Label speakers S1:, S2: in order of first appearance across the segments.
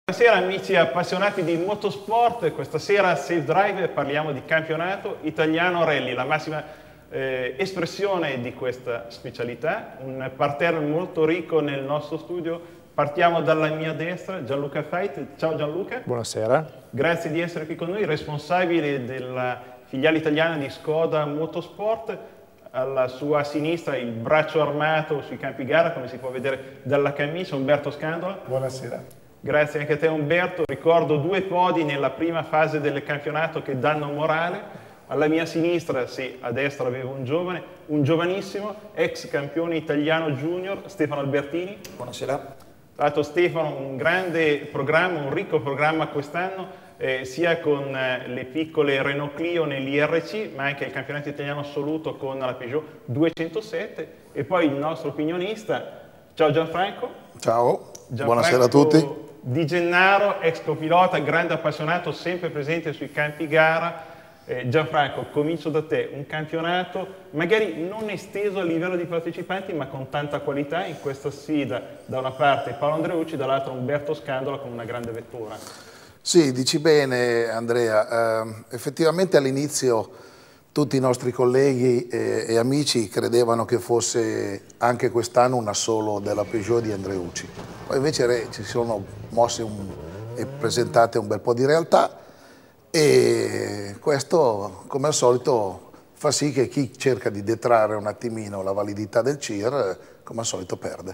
S1: Buonasera amici appassionati di motorsport, questa sera a Safe Drive parliamo di campionato italiano rally, la massima espressione di questa specialità, un parterre molto ricco nel nostro studio. Partiamo dalla mia destra, Gianluca Fait. Ciao Gianluca.
S2: Buonasera.
S1: Grazie di essere qui con noi, responsabile della filiale italiana di Skoda Motorsport. Alla sua sinistra il braccio armato sui campi gara, come si può vedere dalla camicia, Umberto Scandola.
S3: Buonasera.
S1: Grazie anche a te Umberto, ricordo 2 podi nella prima fase del campionato che danno morale. Alla mia sinistra, sì, a destra avevo un giovane, un giovanissimo, ex campione italiano junior, Stefano Albertini.
S4: Buonasera.
S1: Tra l'altro Stefano, un grande programma, un ricco programma quest'anno, sia con le piccole Renault Clio nell'IRC, ma anche il campionato italiano assoluto con la Peugeot 207, e poi il nostro opinionista. Ciao Gianfranco.
S3: Ciao, buonasera a tutti.
S1: Di Gennaro, ex copilota, grande appassionato, sempre presente sui campi gara. Gianfranco, comincio da te, un campionato magari non esteso a livello di partecipanti ma con tanta qualità in questa sfida, da una parte Paolo Andreucci, dall'altra Umberto Scandola con una grande vettura.
S3: Sì, dici bene Andrea, effettivamente all'inizio tutti i nostri colleghi e amici credevano che fosse anche quest'anno un assolo della Peugeot di Andreucci, poi invece ci sono mosse e presentate un bel po' di realtà, e questo come al solito fa sì che chi cerca di detrarre un attimino la validità del CIR come al solito perde.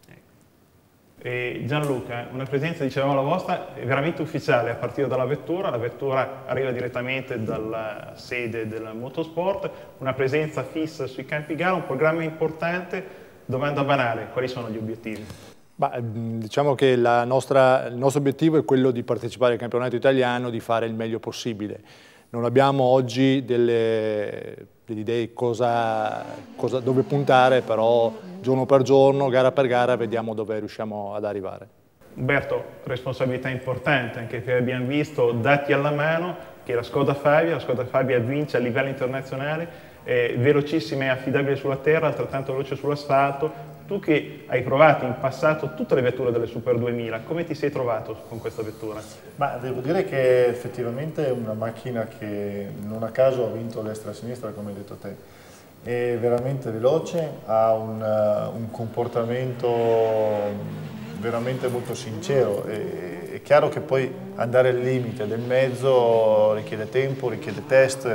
S1: E Gianluca, una presenza, dicevamo la vostra, è veramente ufficiale a partire dalla vettura. La vettura arriva direttamente dalla sede del motorsport, una presenza fissa sui campi gara, un programma importante. Domanda banale, quali sono gli obiettivi?
S2: Diciamo che il nostro obiettivo è quello di partecipare al campionato italiano, di fare il meglio possibile. Non abbiamo oggi delle idee dove puntare, però giorno per giorno, gara per gara, vediamo dove riusciamo ad arrivare.
S1: Umberto, responsabilità importante, anche che abbiamo visto, dati alla mano, che la Skoda Fabia vince a livello internazionale, è velocissima e affidabile sulla terra, altrettanto veloce sull'asfalto. Tu che hai provato in passato tutte le vetture delle Super 2000, come ti sei trovato con questa vettura?
S5: Ma devo dire che effettivamente è una macchina che non a caso ha vinto destra e sinistra, come hai detto te. È veramente veloce, ha un comportamento veramente molto sincero. È chiaro che poi andare al limite del mezzo richiede tempo, richiede test,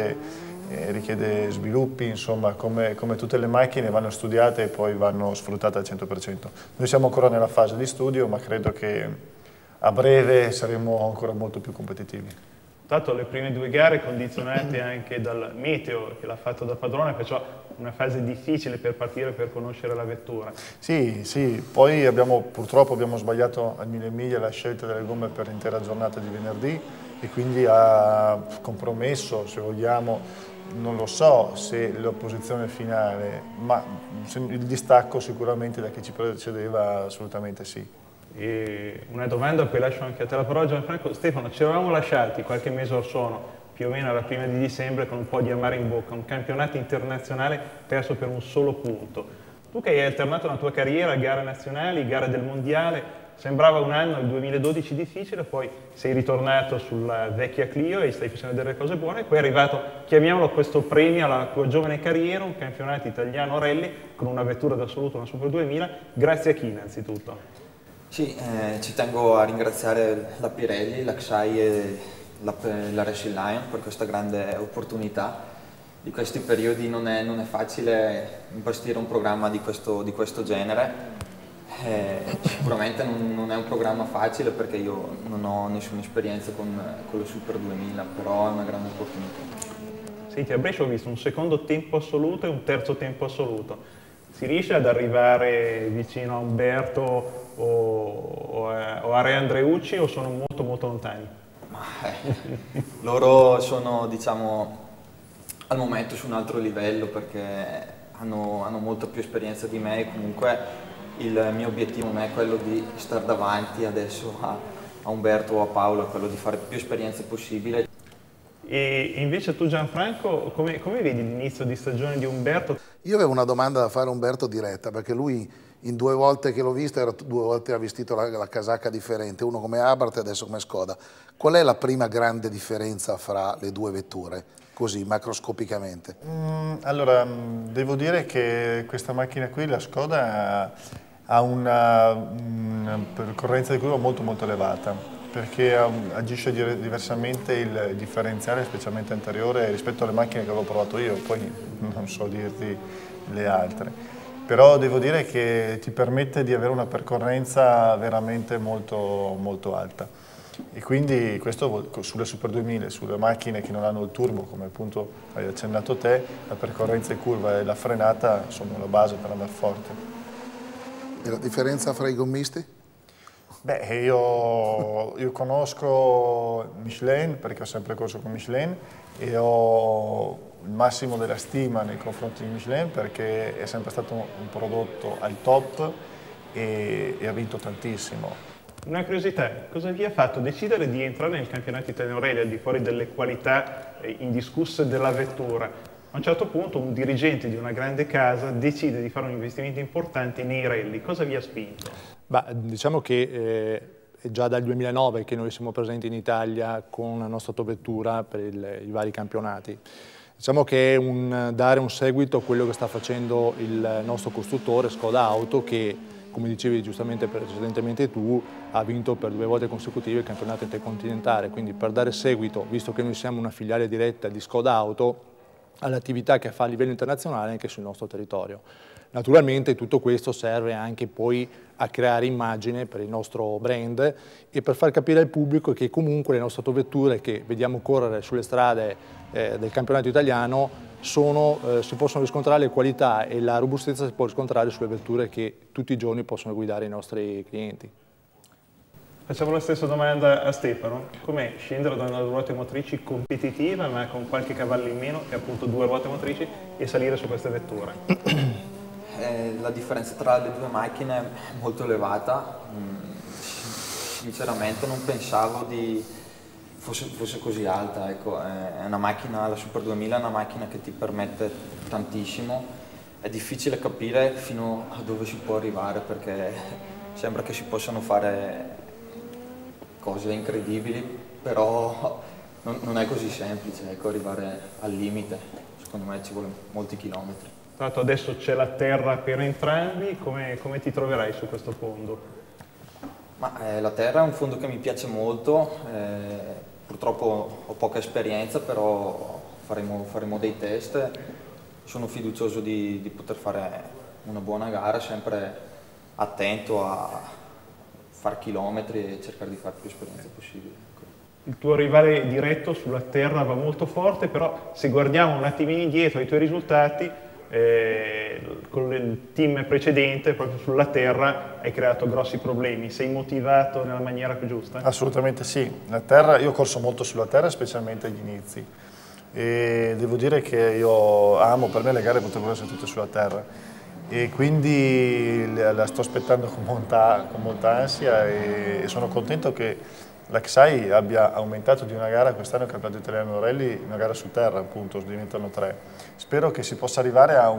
S5: richiede sviluppi, insomma, come tutte le macchine vanno studiate e poi vanno sfruttate al 100%. Noi siamo ancora nella fase di studio, ma credo che a breve saremo ancora molto più competitivi.
S1: Tanto le prime 2 gare condizionate anche dal meteo che l'ha fatto da padrone, perciò una fase difficile per partire, per conoscere la vettura.
S5: Sì, poi purtroppo abbiamo sbagliato a 1000 miglia la scelta delle gomme per l'intera giornata di venerdì e quindi ha compromesso, se vogliamo, non lo so se la posizione finale, ma il distacco sicuramente da chi ci precedeva assolutamente sì.
S1: E una domanda, poi lascio anche a te la parola Gianfranco. Stefano, ci eravamo lasciati qualche mese or sono, più o meno alla prima di dicembre, con un po' di amaro in bocca, un campionato internazionale perso per un solo punto. Tu che hai alternato la tua carriera, gare nazionali, gare del mondiale, sembrava un anno, il 2012, difficile, poi sei ritornato sulla vecchia Clio e stai facendo delle cose buone, e poi è arrivato, chiamiamolo, questo premio alla tua giovane carriera, un campionato italiano rally con una vettura d'assoluto, una Super 2000, grazie a chi innanzitutto?
S4: Sì, ci tengo a ringraziare la Pirelli, la XAI e la Racing Lion per questa grande opportunità. Di questi periodi non è facile impastire un programma di questo genere. Sicuramente non è un programma facile perché io non ho nessuna esperienza con le Super 2000, però è una grande opportunità.
S1: Senti, a Brescia ho visto un secondo tempo assoluto e un terzo tempo assoluto. Si riesce ad arrivare vicino a Umberto o a Re Andreucci, o sono molto molto lontani?
S4: Loro sono, diciamo, al momento su un altro livello perché hanno molta più esperienza di me, e comunque il mio obiettivo non è quello di stare davanti adesso a Umberto o a Paolo, è quello di fare più esperienze possibile.
S1: E invece tu Gianfranco, come vedi l'inizio di stagione di Umberto?
S3: Io avevo una domanda da fare a Umberto diretta, perché lui in 2 volte che l'ho visto, 2 volte ha vestito la casacca differente, uno come Abarth e adesso come Skoda. Qual è la prima grande differenza fra le 2 vetture, così macroscopicamente?
S5: Allora, devo dire che questa macchina qui, la Skoda, ha una percorrenza di curva molto molto elevata, perché agisce diversamente il differenziale, specialmente anteriore, rispetto alle macchine che avevo provato io, poi non so dirti le altre. Però devo dire che ti permette di avere una percorrenza veramente molto, molto alta. E quindi questo sulle Super 2000, sulle macchine che non hanno il turbo, come appunto hai accennato te, la percorrenza in curva e la frenata sono la base per andare forte.
S3: E la differenza fra i gommisti?
S5: Beh, io conosco Michelin perché ho sempre corso con Michelin e ho il massimo della stima nei confronti di Michelin perché è sempre stato un prodotto al top e ha vinto tantissimo.
S1: Una curiosità, cosa vi ha fatto decidere di entrare nel campionato italiano rally al di fuori delle qualità indiscusse della vettura? A un certo punto un dirigente di una grande casa decide di fare un investimento importante nei rally, cosa vi ha spinto?
S2: Diciamo che è già dal 2009 che noi siamo presenti in Italia con la nostra autovettura per i vari campionati. Diciamo che è dare un seguito a quello che sta facendo il nostro costruttore Skoda Auto che, come dicevi giustamente precedentemente tu, ha vinto per 2 volte consecutive il campionato intercontinentale, quindi per dare seguito, visto che noi siamo una filiale diretta di Skoda Auto, all'attività che fa a livello internazionale anche sul nostro territorio. Naturalmente tutto questo serve anche poi a creare immagine per il nostro brand e per far capire al pubblico che comunque le nostre autovetture che vediamo correre sulle strade del campionato italiano si possono riscontrare le qualità e la robustezza si può riscontrare sulle vetture che tutti i giorni possono guidare i nostri clienti.
S1: Facciamo la stessa domanda a Stefano. Com'è scendere da una ruote motrici competitiva ma con qualche cavallo in meno e appunto 2 ruote motrici e salire su queste vetture?
S4: La differenza tra le 2 macchine è molto elevata, sinceramente non pensavo fosse così alta, ecco. È una macchina, la Super 2000 è una macchina che ti permette tantissimo, è difficile capire fino a dove si può arrivare perché sembra che si possano fare cose incredibili, però non è così semplice, ecco, arrivare al limite, secondo me ci vuole molti chilometri.
S1: Tra l'altro adesso c'è la terra per entrambi, come ti troverai su questo fondo?
S4: La terra è un fondo che mi piace molto, purtroppo ho poca esperienza, però faremo dei test. Sono fiducioso di poter fare una buona gara, sempre attento a fare chilometri e cercare di fare più esperienza possibile.
S1: Il tuo rivale diretto sulla terra va molto forte, però se guardiamo un attimino indietro ai tuoi risultati, con il team precedente proprio sulla terra hai creato grossi problemi. Sei motivato nella maniera più giusta?
S5: Assolutamente sì. La terra, io ho corso molto sulla terra, specialmente agli inizi, e devo dire che io amo, per me le gare potrebbero essere tutte sulla terra e quindi la sto aspettando con molta ansia e sono contento che la XAI abbia aumentato di una gara quest'anno il campionato italiano rally, una gara su terra appunto, diventano 3. Spero che si possa arrivare a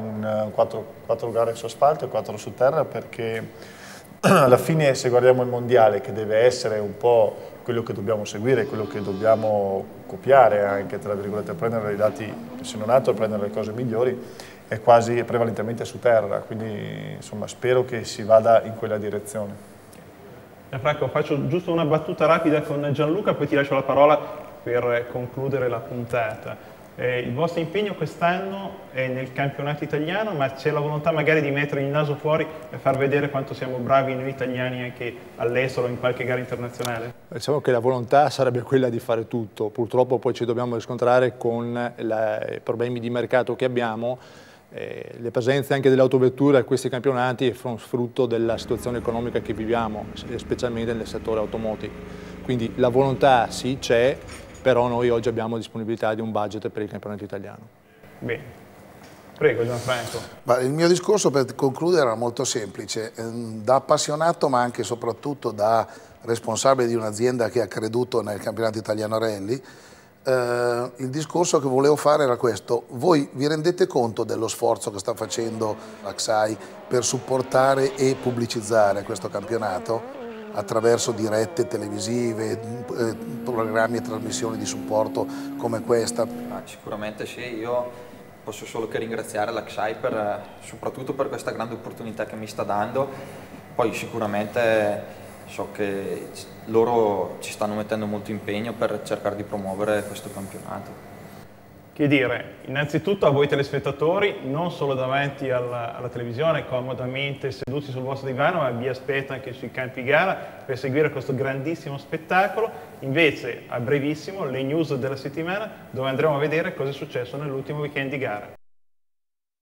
S5: 4 gare su asfalto e 4 su terra perché alla fine se guardiamo il mondiale che deve essere un po' quello che dobbiamo seguire, quello che dobbiamo copiare anche tra virgolette, prendere i dati, se non altro prendere le cose migliori, è quasi prevalentemente su terra, quindi insomma spero che si vada in quella direzione.
S1: Franco, faccio giusto una battuta rapida con Gianluca, poi ti lascio la parola per concludere la puntata. Il vostro impegno quest'anno è nel campionato italiano, ma c'è la volontà magari di mettere il naso fuori e far vedere quanto siamo bravi noi italiani anche all'estero in qualche gara internazionale?
S2: Diciamo che la volontà sarebbe quella di fare tutto, purtroppo poi ci dobbiamo riscontrare con i problemi di mercato che abbiamo. Le presenze anche delle autovetture a questi campionati sono frutto della situazione economica che viviamo, specialmente nel settore automotive. Quindi la volontà sì c'è, però noi oggi abbiamo disponibilità di un budget per il campionato italiano.
S1: Bene, prego Gianfranco.
S3: Il mio discorso per concludere era molto semplice, da appassionato ma anche e soprattutto da responsabile di un'azienda che ha creduto nel campionato italiano rally. Il discorso che volevo fare era questo: voi vi rendete conto dello sforzo che sta facendo la XAI per supportare e pubblicizzare questo campionato attraverso dirette televisive, programmi e trasmissioni di supporto come questa?
S4: Sicuramente sì, io posso solo che ringraziare la XAI soprattutto per questa grande opportunità che mi sta dando. Poi sicuramente so che loro ci stanno mettendo molto impegno per cercare di promuovere questo campionato.
S1: Che dire, innanzitutto a voi telespettatori, non solo davanti alla televisione, comodamente seduti sul vostro divano, ma vi aspetto anche sui campi gara per seguire questo grandissimo spettacolo. Invece, a brevissimo, le news della settimana, dove andremo a vedere cosa è successo nell'ultimo weekend di gara.